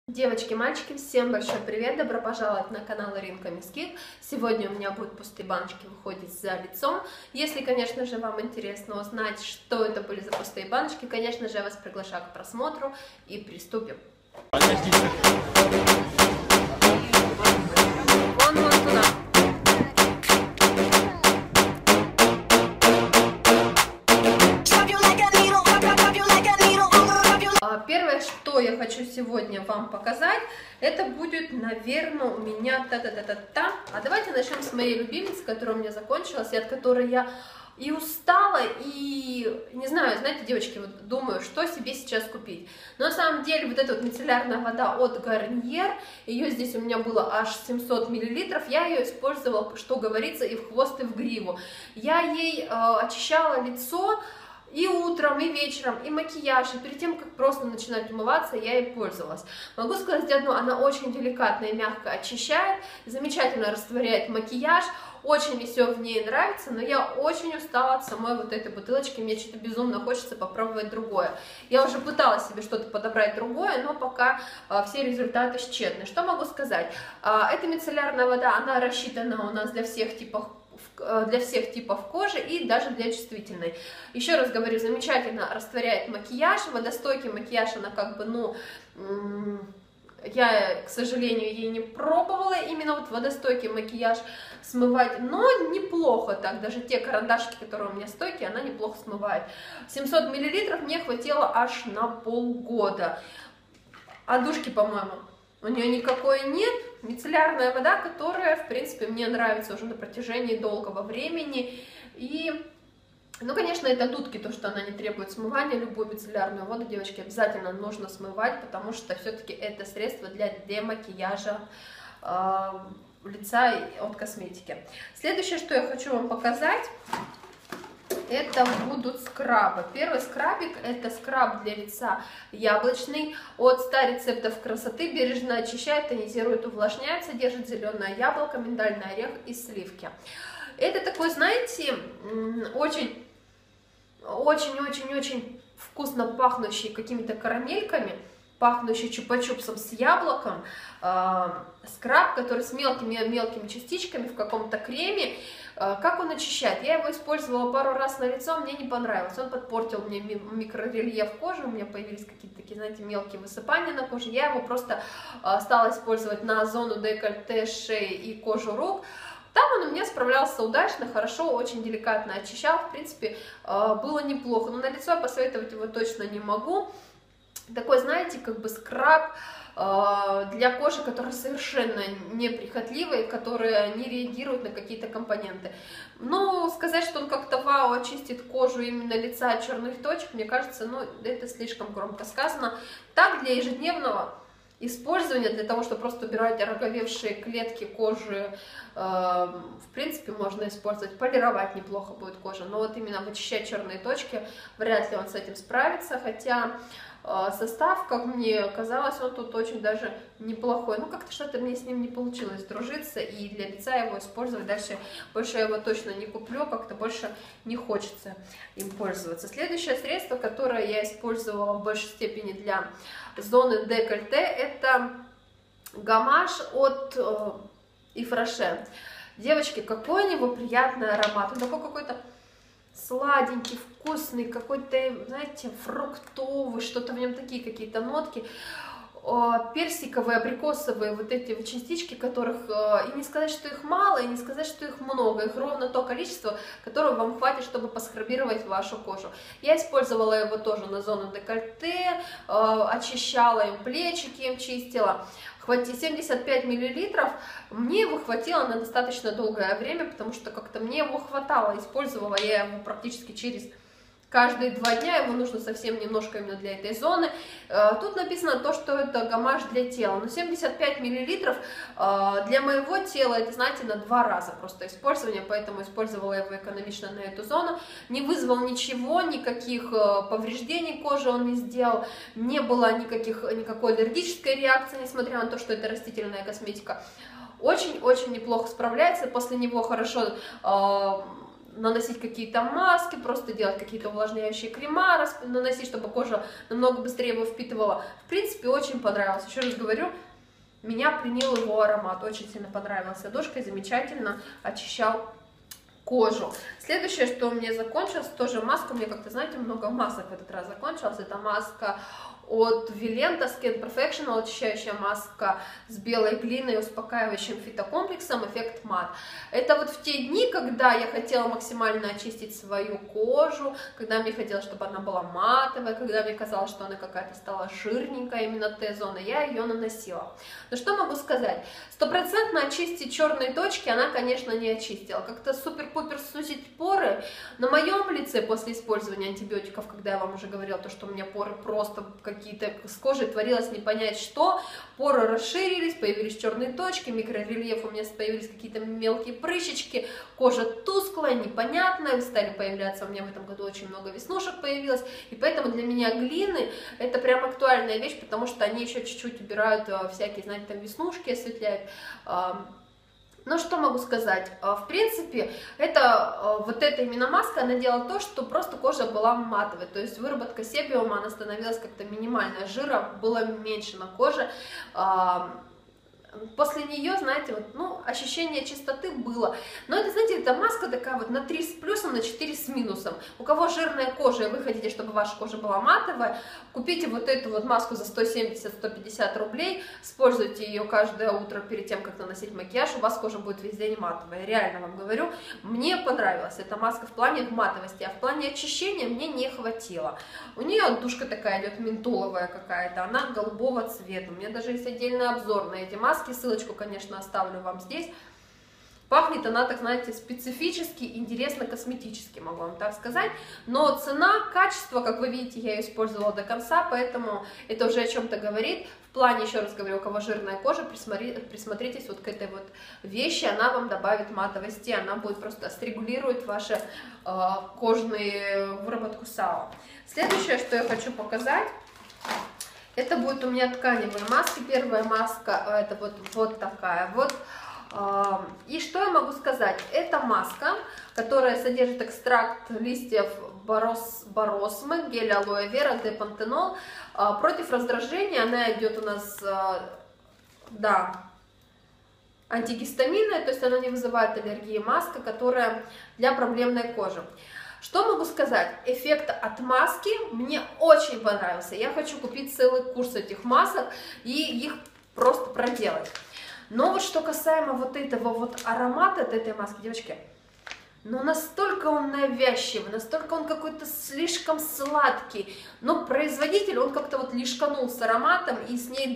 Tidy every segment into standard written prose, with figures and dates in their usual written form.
Девочки, мальчики, всем большой привет! Добро пожаловать на канал Иринка Мискит. Сегодня у меня будут пустые баночки выходить за лицом. Если, конечно же, вам интересно узнать, что это были за пустые баночки, конечно же, я вас приглашаю к просмотру и приступим. Вон туда. Первое, что я хочу сегодня вам показать, это будет, наверное, у меня та-та-та-та-та. А давайте начнем с моей любимицы, которая у меня закончилась, и от которой я и устала, и не знаю, знаете, девочки, вот думаю, что себе сейчас купить. Но на самом деле вот эта вот мицеллярная вода от Garnier, ее здесь у меня было аж 700 мл, я ее использовала, что говорится, и в хвост, и в гриву. Я ей очищала лицо, и утром, и вечером, и макияж, и перед тем, как просто начинать умываться, я ей пользовалась. Могу сказать одно, она очень деликатно и мягко очищает, замечательно растворяет макияж, очень мне все в ней нравится, но я очень устала от самой вот этой бутылочки, мне что-то безумно хочется попробовать другое. Я уже пыталась себе что-то подобрать другое, но пока все результаты тщетны. Что могу сказать? Эта мицеллярная вода, она рассчитана у нас для всех типов кожи и даже для чувствительной. Еще раз говорю, замечательно растворяет макияж, водостойкий макияж, она как бы, ну, я, к сожалению, ей не пробовала именно вот водостойкий макияж смывать, но неплохо так, даже те карандашики, которые у меня стойкие, она неплохо смывает. 700 мл мне хватило аж на полгода. А душки, по-моему, у нее никакой нет. Мицеллярная вода, которая, в принципе, мне нравится уже на протяжении долгого времени. И, ну, конечно, это дудки, то, что она не требует смывания. Любую мицеллярную воду, девочки, обязательно нужно смывать, потому что все-таки это средство для демакияжа лица от косметики. Следующее, что я хочу вам показать, это будут скрабы. Первый скрабик — это скраб для лица яблочный от 100 рецептов красоты. Бережно очищает, тонизирует, увлажняет, содержит зеленое яблоко, миндальный орех и сливки. Это такой, знаете, очень-очень-очень вкусно пахнущий какими-то карамельками, пахнущий чупа-чупсом с яблоком, скраб, который с мелкими частичками в каком-то креме. Как он очищает? Я его использовала пару раз на лицо, мне не понравилось. Он подпортил мне микрорельеф кожи, у меня появились какие-то такие, знаете, мелкие высыпания на коже. Я его просто стала использовать на зону декольте, шеи и кожу рук. Там он у меня справлялся удачно, хорошо, очень деликатно очищал. В принципе, было неплохо. Но на лицо я посоветовать его точно не могу. Такой, знаете, как бы скраб для кожи, которая совершенно неприхотливая, которая не реагирует на какие-то компоненты. Но сказать, что он как-то вау очистит кожу именно лица от черных точек, мне кажется, ну, это слишком громко сказано. Так, для ежедневного использования, для того, чтобы просто убирать ороговевшие клетки кожи, в принципе, можно использовать. Полировать неплохо будет кожа, но вот именно вычищать черные точки, вряд ли он с этим справится, хотя состав, как мне казалось, он тут очень даже неплохой. Ну, как-то что-то мне с ним не получилось дружиться, и для лица его использовать дальше больше я его точно не куплю, как-то больше не хочется им пользоваться. Следующее средство, которое я использовала в большей степени для зоны декольте, это гамаш от Ифраше. Девочки, какой у него приятный аромат, он такой какой-то сладенький, вкусный, какой-то, знаете, фруктовый, что-то в нем такие какие-то нотки, персиковые, абрикосовые, вот эти вот частички, которых, и не сказать, что их мало, и не сказать, что их много, их ровно то количество, которого вам хватит, чтобы поскрабировать вашу кожу. Я использовала его тоже на зону декольте, очищала им плечики, им чистила. 75 мл, мне его хватило на достаточно долгое время, потому что как-то мне его хватало, использовала я его практически через каждые 2 дня, его нужно совсем немножко именно для этой зоны. Тут написано то, что это гамаш для тела, но 75 мл для моего тела, это, знаете, на 2 раза просто использование, поэтому использовала его экономично на эту зону. Не вызвал ничего, никаких повреждений кожи он не сделал, не было никакой аллергической реакции, несмотря на то, что это растительная косметика. Очень-очень неплохо справляется, после него хорошо наносить какие-то маски, просто делать какие-то увлажняющие крема, наносить, чтобы кожа намного быстрее его впитывала. В принципе, очень понравилось. Еще раз говорю, меня пленил его аромат, очень сильно понравился. Душкой замечательно очищал кожу. Следующее, что у меня закончилось, тоже маска. У меня как-то, знаете, много масок в этот раз закончилось. Это маска от Vilenta Skin Professional, очищающая маска с белой глиной и успокаивающим фитокомплексом эффект мат. Это вот в те дни, когда я хотела максимально очистить свою кожу, когда мне хотелось, чтобы она была матовая, когда мне казалось, что она какая-то стала жирненькая, именно Т-зона, я ее наносила. Но что могу сказать? Стопроцентно очистить черные точки она, конечно, не очистила. Как-то супер-пупер сузить поры. На моем лице после использования антибиотиков, когда я вам уже говорила, то, что у меня поры просто какие-то с кожей творилось не понять что, поры расширились, появились черные точки, микрорельеф, у меня появились какие-то мелкие прыщички, кожа тусклая, непонятная, стали появляться, у меня в этом году очень много веснушек появилось, и поэтому для меня глины это прям актуальная вещь, потому что они еще чуть-чуть убирают всякие, знаете, там веснушки, осветляют. Ну, что могу сказать? В принципе, вот эта именно маска, она делала то, что просто кожа была матовой, то есть выработка себиума, она становилась как-то минимальная, жира было меньше на коже. После нее, знаете, вот, ну, ощущение чистоты было. Но это, знаете, это маска такая вот на 3 с плюсом, на 4 с минусом. У кого жирная кожа, и вы хотите, чтобы ваша кожа была матовая, купите вот эту вот маску за 170-150 рублей, используйте ее каждое утро перед тем, как наносить макияж, у вас кожа будет весь день матовая. Реально вам говорю, мне понравилась эта маска в плане матовости, а в плане очищения мне не хватило. У нее душка такая идет ментоловая какая-то, она голубого цвета. У меня даже есть отдельный обзор на эти маски. Ссылочку, конечно, оставлю вам здесь. Пахнет она, так знаете, специфически, интересно, косметически, могу вам так сказать. Но цена, качество, как вы видите, я ее использовала до конца, поэтому это уже о чем-то говорит. В плане, еще раз говорю, у кого жирная кожа, присмотритесь вот к этой вот вещи, она вам добавит матовости, она будет просто срегулирует ваши кожную выработку САО. Следующее, что я хочу показать, это будет у меня тканевые маски. Первая маска, это вот такая вот. И что я могу сказать? Это маска, которая содержит экстракт листьев боросмы, гель алоэ вера, депантенол. Против раздражения она идет у нас, да, антигистаминная, то есть она не вызывает аллергии. Маска, которая для проблемной кожи. Что могу сказать? Эффект от маски мне очень понравился. Я хочу купить целый курс этих масок и их просто проделать. Но вот что касаемо вот этого вот аромата от этой маски, девочки, но настолько он навязчивый, настолько он какой-то слишком сладкий. Но производитель, он как-то вот лишканул с ароматом, и с ней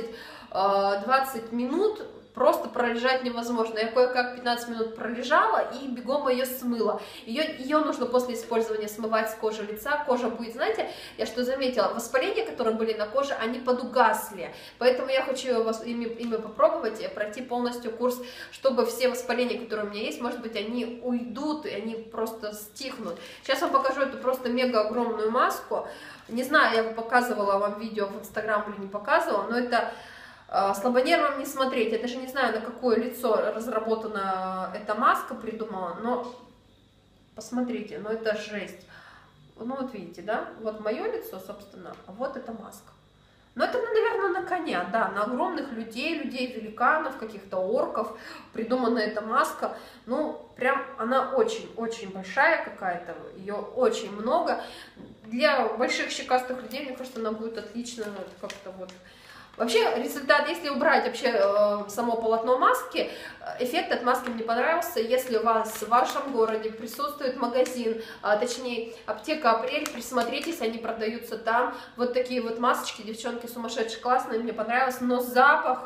20 минут просто пролежать невозможно. Я кое-как 15 минут пролежала и бегом ее смыла. Ее нужно после использования смывать с кожи лица. Кожа будет, знаете, я что заметила, воспаления, которые были на коже, они подугасли. Поэтому я хочу ими попробовать и пройти полностью курс, чтобы все воспаления, которые у меня есть, может быть, они уйдут, и они просто стихнут. Сейчас вам покажу эту просто мега огромную маску. Не знаю, я показывала вам видео в Инстаграм или не показывала, но это... Слабонервным не смотреть, я даже не знаю, на какое лицо разработана эта маска, придумала, но посмотрите, ну это жесть. Ну вот видите, да, вот мое лицо, собственно, а вот эта маска. Но это, наверное, на коня, да, на огромных людей-великанов, каких-то орков придумана эта маска. Ну, прям она очень-очень большая какая-то, ее очень много. Для больших щекастых людей, мне кажется, она будет отлично как-то вот... Вообще, результат, если убрать вообще само полотно маски, эффект от маски мне понравился. Если у вас в вашем городе присутствует магазин, точнее аптека Апрель, присмотритесь, они продаются там. Вот такие вот масочки, девчонки, сумасшедшие, классные, мне понравилось. Но запах,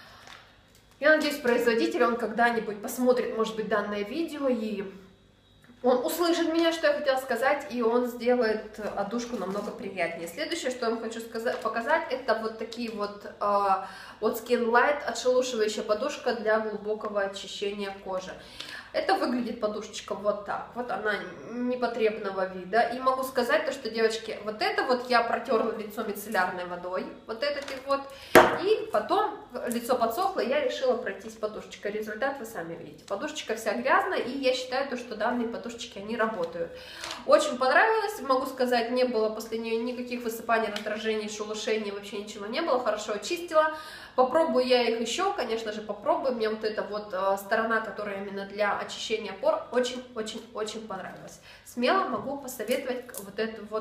я надеюсь, производитель, он когда-нибудь посмотрит, может быть, данное видео и... Он услышит меня, что я хотела сказать, и он сделает отдушку намного приятнее. Следующее, что я вам хочу показать, это вот такие вот от Skin Light отшелушивающая подушка для глубокого очищения кожи. Это выглядит подушечка вот так, вот она непотребного вида, и могу сказать то, что, девочки, вот это вот я протерла лицо мицеллярной водой, вот этот вот, и потом лицо подсохло, и я решила пройтись подушечкой. Результат вы сами видите, подушечка вся грязная, и я считаю то, что данные подушечки, они работают. Очень понравилось, могу сказать, не было после нее никаких высыпаний, раздражений, шелушений, вообще ничего не было, хорошо очистила. Попробую я их еще, конечно же, попробую. Мне вот эта вот сторона, которая именно для очищения пор, очень-очень-очень понравилась. Смело могу посоветовать вот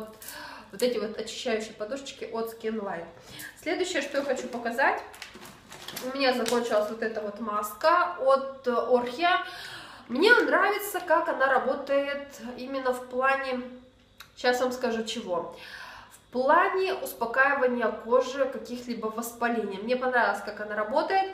эти вот очищающие подушечки от Skin Light. Следующее, что я хочу показать, у меня закончилась вот эта вот маска от Orchia. Мне нравится, как она работает именно в плане, сейчас вам скажу чего. В плане успокаивания кожи, каких-либо воспалений. Мне понравилось, как она работает.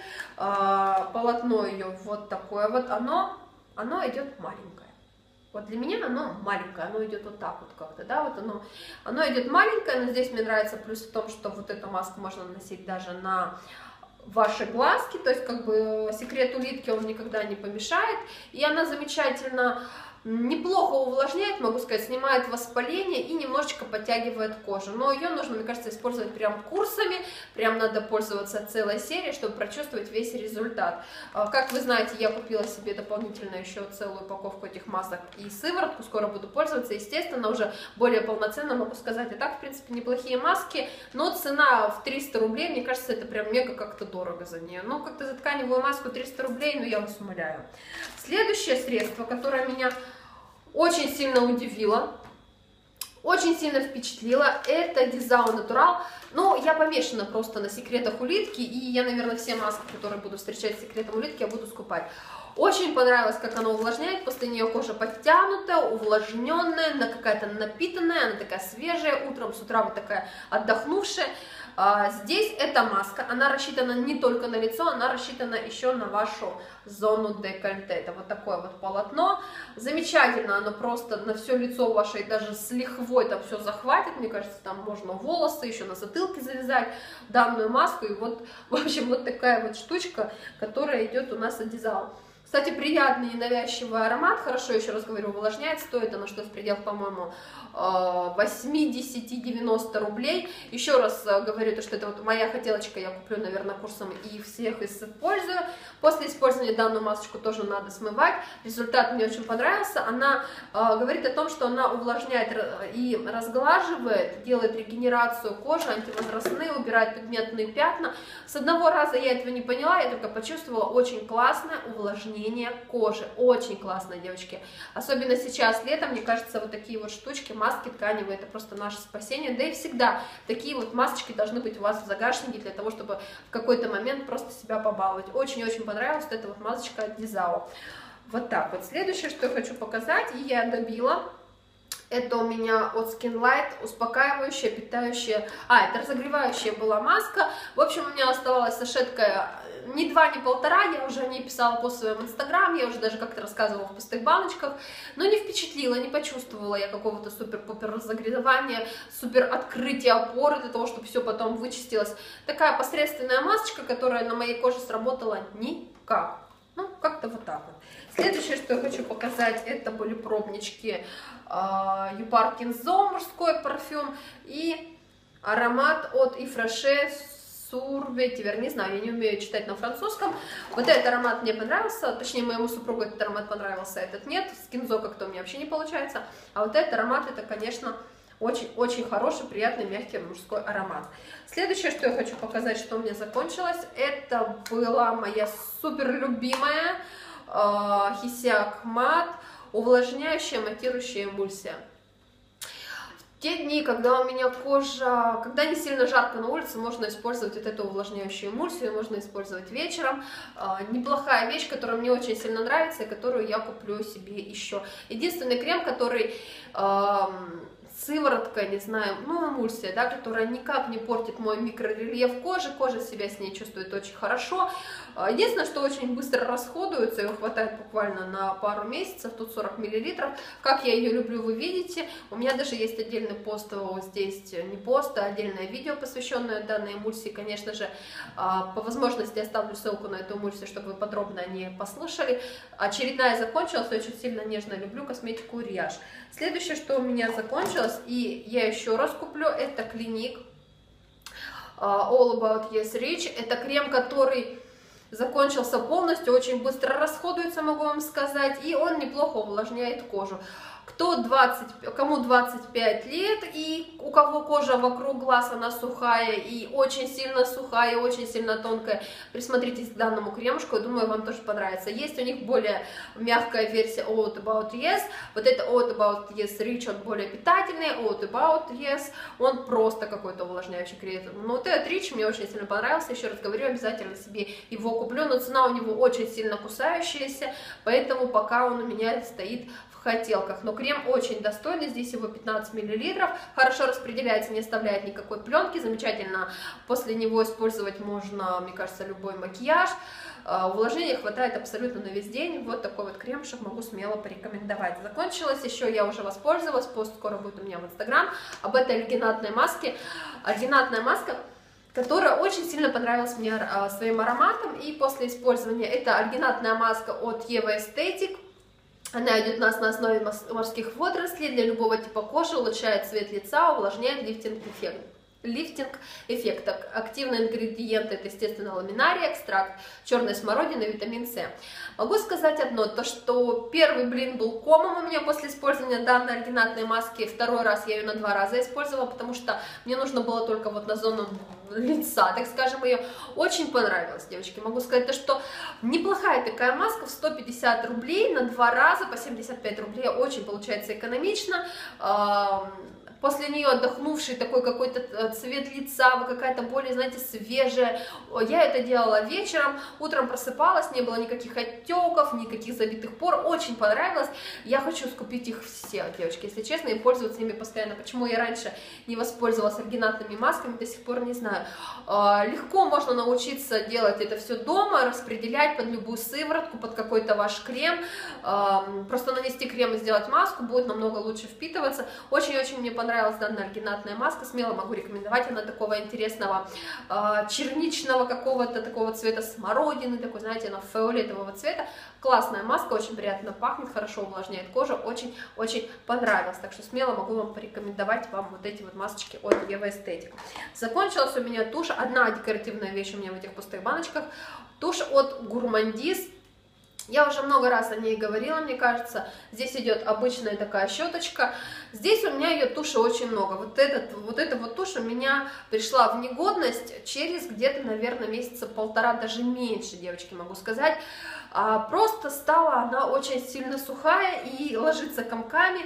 Полотно ее вот такое вот. Оно идет маленькое. Вот для меня оно маленькое. Оно идет вот так вот как-то, да, вот оно идет маленькое, но здесь мне нравится плюс в том, что вот эту маску можно наносить даже на ваши глазки, то есть как бы секрет улитки, он никогда не помешает. И она замечательно, неплохо увлажняет, могу сказать, снимает воспаление и немножечко подтягивает кожу. Но ее нужно, мне кажется, использовать прям курсами, прям надо пользоваться целой серией, чтобы прочувствовать весь результат. Как вы знаете, я купила себе дополнительно еще целую упаковку этих масок и сыворотку, скоро буду пользоваться, естественно, уже более полноценно могу сказать. И так, в принципе, неплохие маски, но цена в 300 рублей, мне кажется, это прям мега как-то дорого за нее. Ну, как-то за тканевую маску 300 рублей, ну, я вас умоляю. Следующее средство, которое меня очень сильно удивило, очень сильно впечатлило, это Dezao Natural. Ну, я помешана просто на секретах улитки, и я, наверное, все маски, которые буду встречать с секретом улитки, я буду скупать. Очень понравилось, как она увлажняет, после нее кожа подтянутая, увлажненная, какая-то напитанная, она такая свежая, утром, с утра вот такая отдохнувшая. Здесь эта маска, она рассчитана не только на лицо, она рассчитана еще на вашу зону декольте. Это вот такое вот полотно. Замечательно, оно просто на все лицо ваше, и даже с лихвой там все захватит. Мне кажется, там можно волосы еще на затылке завязать, данную маску. И вот, в общем, вот такая вот штучка, которая идет у нас от Dezao. Кстати, приятный и навязчивый аромат, хорошо, еще раз говорю, увлажняет, стоит она что-то в пределах, по-моему, 80-90 рублей. Еще раз говорю, то, что это вот моя хотелочка, я куплю, наверное, курсом и всех использую. После использования данную масочку тоже надо смывать. Результат мне очень понравился. Она говорит о том, что она увлажняет и разглаживает, делает регенерацию кожи, антивозрастные, убирает пигментные пятна. С одного раза я этого не поняла, я только почувствовала очень классное увлажнение кожи. Очень классное, девочки. Особенно сейчас, летом, мне кажется, вот такие вот штучки, маски тканевые, это просто наше спасение. Да и всегда такие вот масочки должны быть у вас в загашнике, для того, чтобы в какой-то момент просто себя побаловать. Очень-очень понравилась вот эта вот масочка от Dezao. Вот так вот. Следующее, что я хочу показать, и я добила, это у меня от Skin Light успокаивающая, питающая, это разогревающая была маска. В общем, у меня оставалась сашетка ни 2, ни 1,5, я уже о ней писала по своему инстаграм, я уже даже как-то рассказывала в пустых баночках, но не впечатлила, не почувствовала я какого-то супер-пупер разогревания, супер открытия опоры для того, чтобы все потом вычистилось. Такая посредственная масочка, которая на моей коже сработала никак. Ну, как-то вот так вот. Следующее, что я хочу показать, это были пробнички Юпар Кинзо, мужской парфюм, и аромат от Ифраше Sur Vetiver, не знаю, я не умею читать на французском. Вот этот аромат мне понравился, точнее, моему супругу этот аромат понравился, этот нет, с Кинзо как-то у меня вообще не получается. А вот этот аромат, это, конечно, очень-очень хороший, приятный, мягкий мужской аромат. Следующее, что я хочу показать, что у меня закончилось, это была моя супер любимая Hisiac Matte увлажняющая матирующая эмульсия. В те дни, когда у меня кожа, когда не сильно жарко на улице, можно использовать вот эту увлажняющую эмульсию, можно использовать вечером. Неплохая вещь, которая мне очень сильно нравится и которую я куплю себе еще. Единственный крем, который сыворотка, не знаю, ну, эмульсия, да, которая никак не портит мой микрорельеф кожи, кожа себя с ней чувствует очень хорошо. Единственное, что очень быстро расходуется, ее хватает буквально на пару месяцев, тут 40 мл. Как я ее люблю, вы видите. У меня даже есть отдельный пост, вот здесь не пост, а отдельное видео, посвященное данной эмульсии. Конечно же, по возможности оставлю ссылку на эту эмульсию, чтобы вы подробно о ней послушали. Очередная закончилась, очень сильно нежно люблю косметику Риаж. Следующее, что у меня закончилось, и я еще раз куплю, это Clinique All About Yes Rich. Это крем, который закончился полностью, очень быстро расходуется, могу вам сказать, и он неплохо увлажняет кожу. Кому 25 лет и у кого кожа вокруг глаз, она сухая и очень сильно сухая, и очень сильно тонкая, присмотритесь к данному кремушку, я думаю, вам тоже понравится. Есть у них более мягкая версия All About Yes, вот это All About Yes Rich, он более питательный, All About Yes, он просто какой-то увлажняющий крем. Но вот этот Rich мне очень сильно понравился, еще раз говорю, обязательно себе его куплю, но цена у него очень сильно кусающаяся, поэтому пока он у меня стоит в хотелках. Но крем очень достойный, здесь его 15 мл, хорошо распределяется, не оставляет никакой пленки, замечательно после него использовать можно, мне кажется, любой макияж. Увлажнения хватает абсолютно на весь день. Вот такой вот кремушек могу смело порекомендовать. Закончилось, еще я уже воспользовалась, пост скоро будет у меня в Инстаграм, об этой альгинатной маске. Альгинатная маска, которая очень сильно понравилась мне своим ароматом, и после использования это альгинатная маска от Eva Aesthetic. Она идет у нас на основе морских водорослей, для любого типа кожи, улучшает цвет лица, увлажняет, лифтинг-эффект. Активные ингредиенты — это, естественно, ламинарий, экстракт черной смородины, витамин С. Могу сказать одно, то что первый блин был комом у меня после использования данной альгинатной маски, второй раз я ее на 2 раза использовала, потому что мне нужно было только вот на зону лица, так скажем, ее очень понравилось, девочки. Могу сказать то, что неплохая такая маска в 150 рублей на 2 раза по 75 рублей, очень получается экономично. После нее отдохнувший такой какой-то цвет лица, какая-то более, знаете, свежая. Я это делала вечером, утром просыпалась, не было никаких отеков, никаких забитых пор, очень понравилось. Я хочу скупить их все, девочки, если честно, и пользоваться ими постоянно. Почему я раньше не воспользовалась альгинатными масками, до сих пор не знаю. Легко можно научиться делать это все дома, распределять под любую сыворотку, под какой-то ваш крем. Просто нанести крем и сделать маску, будет намного лучше впитываться. Очень-очень мне понравилась данная альгинатная маска, смело могу рекомендовать. Она такого интересного черничного какого-то такого цвета смородины, такой, знаете, она фиолетового цвета. Классная маска, очень приятно пахнет, хорошо увлажняет кожу, очень-очень понравилась. Так что смело могу вам порекомендовать вам вот эти вот масочки от Eva Aesthetic. Закончилась у меня тушь, одна декоративная вещь у меня в этих пустых баночках, тушь от Gourmandise. Я уже много раз о ней говорила, мне кажется. Здесь идет обычная такая щеточка. Здесь у меня ее туши очень много. Вот эта вот тушь у меня пришла в негодность через где-то, наверное, месяца полтора, даже меньше, девочки, могу сказать. Просто стала она очень сильно сухая и ложится комками.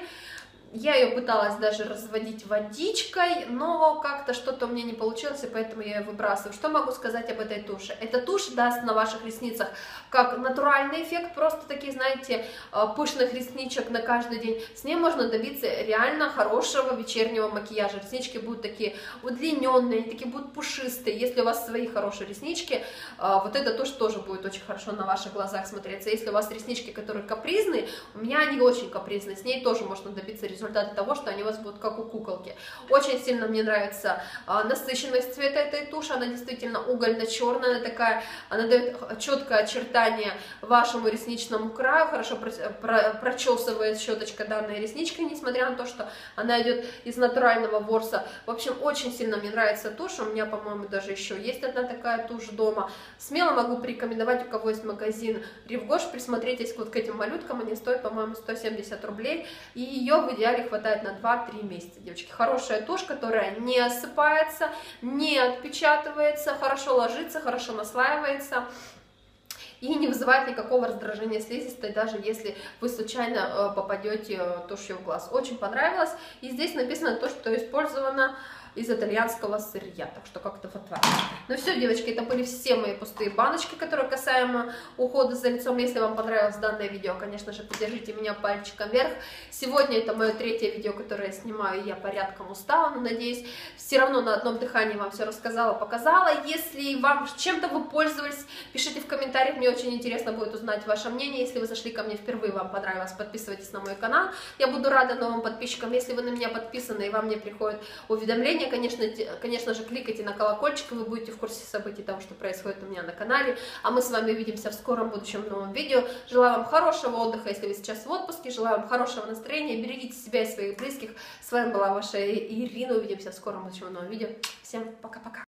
Я ее пыталась даже разводить водичкой, но как-то что-то у меня не получилось, и поэтому я ее выбрасываю. Что могу сказать об этой туше? Эта тушь даст на ваших ресницах как натуральный эффект, просто такие, знаете, пышных ресничек на каждый день. С ней можно добиться реально хорошего вечернего макияжа. Реснички будут такие удлиненные, такие будут пушистые. Если у вас свои хорошие реснички, вот эта тушь тоже будет очень хорошо на ваших глазах смотреться. Если у вас реснички, которые капризные, у меня они очень капризные, с ней тоже можно добиться результата того, что они у вас будут как у куколки. Очень сильно мне нравится насыщенность цвета этой туши, она действительно угольно-черная, она такая, она дает четкое очертание вашему ресничному краю, хорошо прочесывает щеточка данной ресничкой, несмотря на то, что она идет из натурального ворса. В общем, очень сильно мне нравится тушь, у меня, по-моему, даже еще есть одна такая тушь дома. Смело могу порекомендовать, у кого есть магазин Рив-Гош, присмотритесь вот к этим малюткам, они стоят, по-моему, 170 рублей, и ее в идеале хватает на 2-3 месяца, девочки. Хорошая тушь, которая не осыпается, не отпечатывается, хорошо ложится, хорошо наслаивается и не вызывает никакого раздражения слизистой, даже если вы случайно попадете тушью в глаз. Очень понравилось. И здесь написано то, что использовано из итальянского сырья. Так что как-то вот так. Ну все, девочки, это были все мои пустые баночки, которые касаемо ухода за лицом. Если вам понравилось данное видео, конечно же, поддержите меня пальчиком вверх. Сегодня это мое третье видео, которое я снимаю, и я порядком устала, но надеюсь, все равно на одном дыхании вам все рассказала, показала. Если вам чем-то вы пользовались, пишите в комментариях, мне очень интересно будет узнать ваше мнение. Если вы зашли ко мне впервые, вам понравилось, подписывайтесь на мой канал. Я буду рада новым подписчикам. Если вы на меня подписаны и вам не приходят уведомления, конечно же, кликайте на колокольчик, и вы будете в курсе событий того, что происходит у меня на канале. А мы с вами увидимся в скором будущем новом видео. Желаю вам хорошего отдыха, если вы сейчас в отпуске. Желаю вам хорошего настроения. Берегите себя и своих близких. С вами была ваша Ирина. Увидимся в скором будущем новом видео. Всем пока-пока.